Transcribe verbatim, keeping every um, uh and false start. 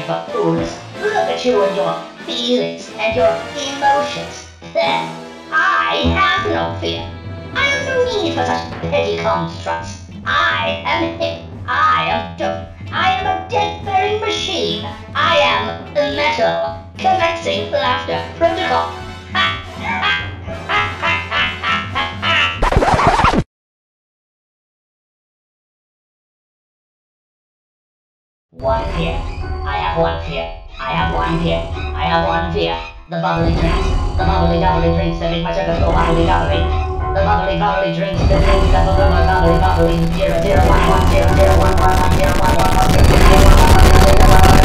for fools. Look at you and your feelings and your emotions. I have no fear. I have no need for such petty constructs. I am hip. I am dope. I am a death-bearing machine. I am metal. Commencing laughter protocol. One fear. I have one fear. I have one fear. I have one fear. The bubbly drinks. The bubbly bubbly drinks that make my circus go bubbly bubbly. The bubbly bubbly drinks that make the bubbly bubbly bubbly. Zero zero one one zero zero one one one zero one one one zero zero one one one zero zero one one.